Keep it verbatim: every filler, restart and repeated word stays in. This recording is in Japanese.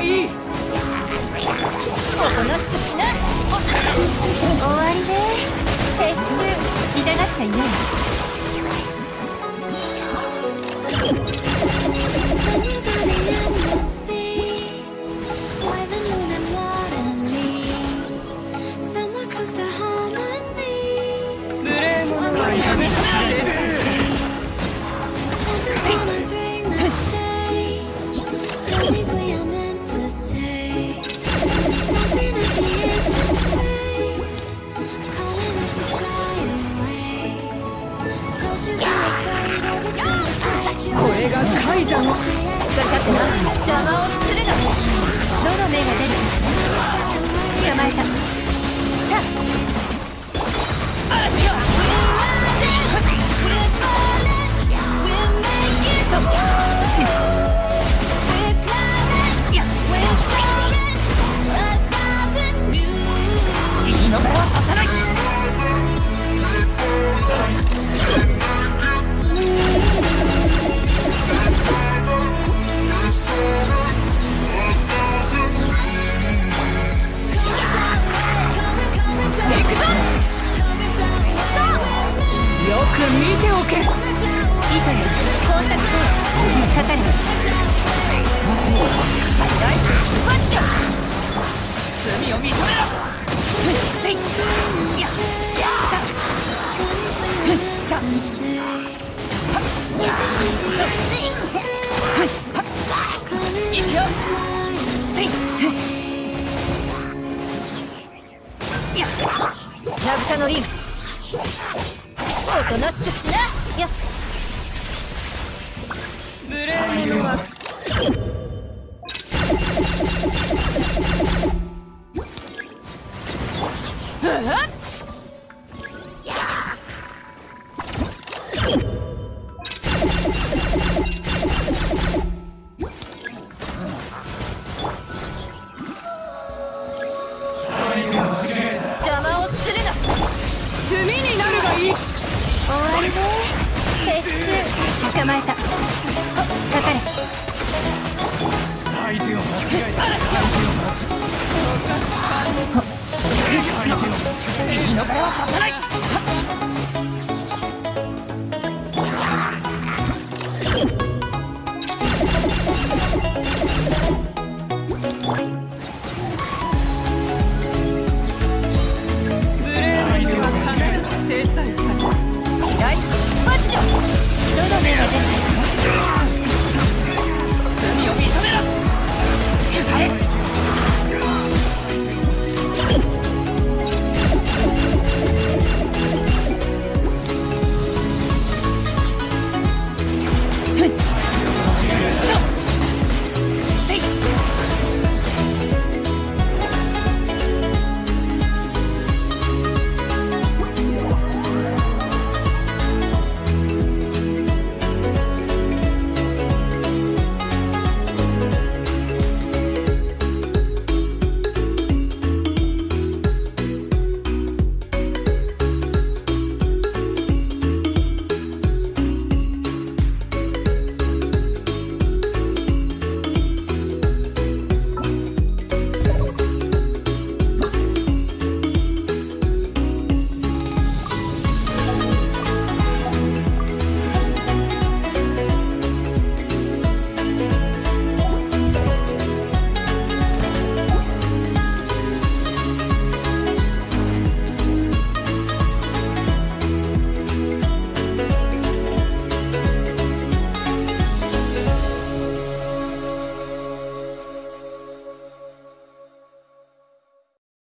いい。 おとなしくしな。終わりね。撤収。痛がっちゃいない。 無礼者はやめてる。これが海山。 分かったな。邪魔をするな。どの目が出るかしら。捕まえた。さあ、いいのからは刺さない。行くぞ。よく見ておけ。糸よ、コンタクトへかかる。ナイスパッチだ。罪を認めろ。せいややたいくよ。せいや渚のリンおとなしくしな。や無礼者は邪魔をするな。 炭になるがいい。 終わりね。撤収。捕まえた。かかれ。 相手を間違えた。相手を間違えた。相手をいいのからは刺さない。